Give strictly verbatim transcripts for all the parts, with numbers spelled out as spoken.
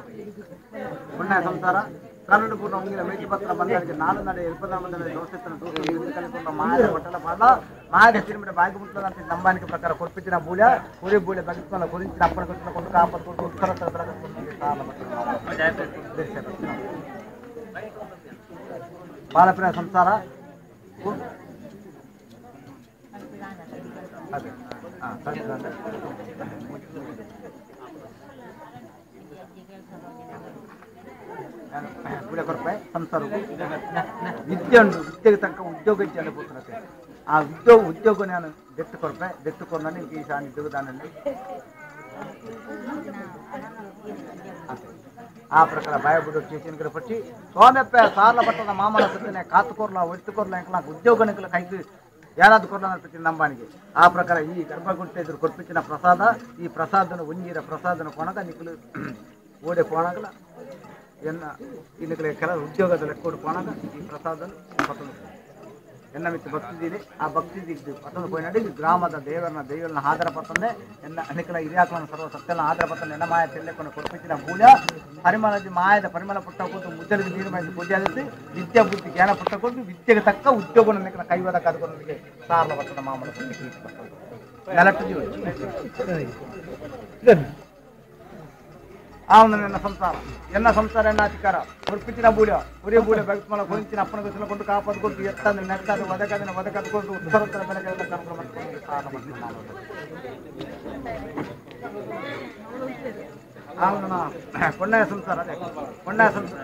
ಪುಣ್ಯ ಸಂಸಾರ ಕರಡು ಪೂರ್ಣ ಮುಂಗಿನ ಮೇಟಿ ಪತ್ರ ಬಂದವರಿಗೆ ನಾಲ್ಕು ನಡೆ ಇಪ್ಪತ್ತಾರು ಮಂದಿ ದೋಷಿತನ ದೋಷ ಕಲಿಕೊಂಡು ಮಾಯ ಪಟ್ಟಲ ಪಾದ ಮಾಯ ಸಿರಿಮಿಟ ಬಾಗಿ ಮುಟ್ಟದಂತೆ ನಂಬಾನಿಕೆ ಪ್ರಕಾರ ಕೊಡ್ಪಿಚ್ಚಿನ ಬೂಳ್ಯ ಕುರಿ ಬೂಳ್ಯ ಬಗಿಸ್ಕೊಂಡ ಕುರಿಂಚಿನ ಅಪ್ಪನ ಕೊಟ್ಟು ಕಾಪತ್ತು ಉತ್ತರ ಬಾಲಪ್ರಿಯ ಸಂಸಾರ ಅದೇ ಹಾಂ ಗುಳೆ ಕೊರಪಾಯಿ ಸಂಸಾರ ವಿದ್ಯೆ ಉಂಟು ವಿದ್ಯೆಗೆ ತಕ್ಕ ಉದ್ಯೋಗ ಇಚ್ಛೆ ಕೂತ್ರೆ ಆ ಉದ್ಯೋಗ ಉದ್ಯೋಗ ನಾನು ದೆತ್ತು ಕೊರಪಾಯಿ ದೆತ್ತು ಕೊಂಡಾನೆ ಈ ಶಾನ್ ಉದ್ಯೋಗ ದಾನಲ್ಲಿ ಆ ಪ್ರಕಾರ ಬಾಯ ಬಿಡು ಚೇಚಿನ ಪಟ್ಟಿ ಸೋಮೆಪ್ಪ ಸಾರ್ಲ ಪಟ್ಟದ ಮಾಮನ ಸತ್ತನೆ ಕಾತುಕೋರ್ಲ ಒತ್ತುಕೋರ್ಲ ಎಂಕಲ ಉದ್ಯೋಗ ನಿಂಕಲ ಕೈಗೆ ಯಾರಾದ್ರು ಕೊರ್ಲ ನಡ್ಪಿಚ್ಚಿನ ನಂಬಾನಿಗೆ ಆ ಪ್ರಕಾರ ಈ ಗರ್ಭಗುಂಟೆ ಇದ್ರು ಕೊಡ್ಪಿಚ್ಚಿನ ಪ್ರಸಾದ ಈ ಪ್ರಸಾದನ ಒಂಜೀರ ಪ್ರಸಾದನ ಕೊಣಗ ನಿಕ್ಕಲು ಓಡೆ ಪೋಣಗಲ ಎನ್ನ ಇನ್ನಕ್ಕೆ ಕೆಲವು ಉದ್ಯೋಗದ ಲೆಕ್ಕೋಡು ಪೋಣಗ ಈ ಪ್ರಸಾದನ ಪಟ್ಟಣ ಎನ್ನ ಮಿತ್ತು ಭಕ್ತಿದೀನಿ ಆ ಭಕ್ತಿ ದಿದ್ದು ಪಟ್ಟಣ ಪೋಯಿನಡಿ ಗ್ರಾಮದ ದೇವರನ್ನ ದೇವರನ್ನ ಆಧಾರ ಪತ್ತಂದೆ ಎನ್ನ ಅನೇಕಲ ಹಿರಿಯಾಕಲನ ಸರ್ವ ಸತ್ಯನ ಆಧಾರ ಪತ್ತಂದೆ ಎನ್ನ ಮಾಯ ತೆಲ್ಲೆಕೊಂಡು ಕೊಡ್ಪಿಚ್ಚಿನ ಪೂಜಾ ಪರಿಮಳದ ಮಾಯದ ಪರಿಮಳ ಪುಟ್ಟ ಕೂತು ಮುದ್ದಲಿಗೆ ನೀರು ಮಾಡಿ ಪೂಜೆ ಆಗುತ್ತೆ ವಿದ್ಯಾ ಬುದ್ಧಿ ಜ್ಞಾನ ಪುಟ್ಟ ಕೊಟ್ಟು ವಿದ್ಯೆಗೆ ತಕ್ಕ ಉದ್ಯೋಗವನ್ನು ಅನೇಕನ ಕೈವಾದ ಕಾದುಕೊಂಡರಿಗೆ ಸಾರ್ಲ ಪಟ್ಟಣ ಮಾಮೂಲ ಅವನು ನನ್ನ ಸಂಸಾರ ಎನ್ನ ಸಂಸಾರ ಎನ್ನ ಅಧಿಕಾರ ಹೊರಪಿಚ್ಚಿನ ಬೂಡ್ಯ ಉರಿಯ ಬೂಡ್ಯ ಬಗ್ಸ್ಮಲ ಹೊಂಚಿನ ಅಪ್ಪನ ಗೊತ್ತಿನ ಕೊಂಡು ಕಾಪಾದು ಕೊಟ್ಟು ಎತ್ತಂದ್ರೆ ನೆಕ್ಕಾದ ಒದಕದನ್ನ ಒದಕದ್ಕೊಂಡು ಉತ್ತರ ಬೆಳಗ್ಗೆ ಕರ್ಕೊಂಡು ಮಾಡ್ಕೊಂಡು ಸಾಲ ಮಾಡ್ತೀನಿ ಅವನ ಕೊಂಡಾಯ ಸಂಸಾರ ಅದೇ ಕೊಂಡಾಯ ಸಂಸಾರ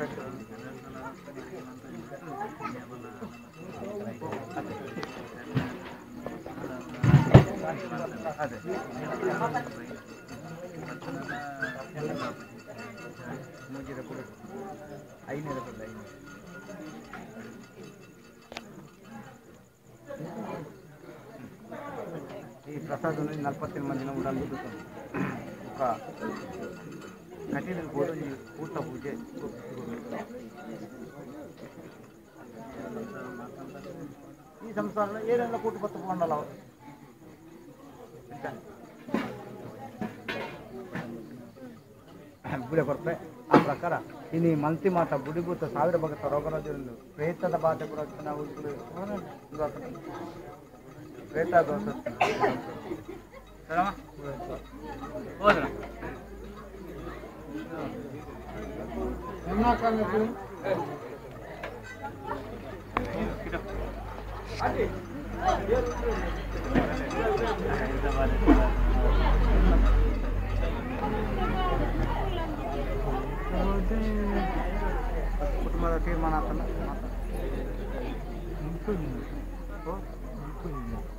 ಅದೇ ಮುಗಿದ ಕೂಡ ಐನೂರ ಐನೂರು ಈ ಪ್ರಸಾದವನ್ನು ನಲವತ್ತೇಳು ಮಂದಿನ ಉಡಲು ಕಠಿಣ ಕೂಡ ಈ ಊಟ ಪೂಜೆ ಈ ಸಂಸಾರ ಏನೆಲ್ಲ ಕೂಟು ಬತ್ತು ತಗೊಂಡಲ್ಲ ಅವರು ಬುಡೆ ಕೊಡ್ತಾರೆ ಆ ಪ್ರಕಾರ ಇನ್ನು ಮಂತಿ ಮಾತ ಬುಡಿಭೂತ ಸಾವಿರ ಭಗತ ರೋಗರಾಜರನ್ನು ಪ್ರೇತದ ಬಾಧೆ ಕೂಡ ನಾವು ಪ್ರೇತ ದೋಷ ಕುಟುಂಬದ ತೀರ್ಮಾನ ಆಗ್ತಲ್ಲ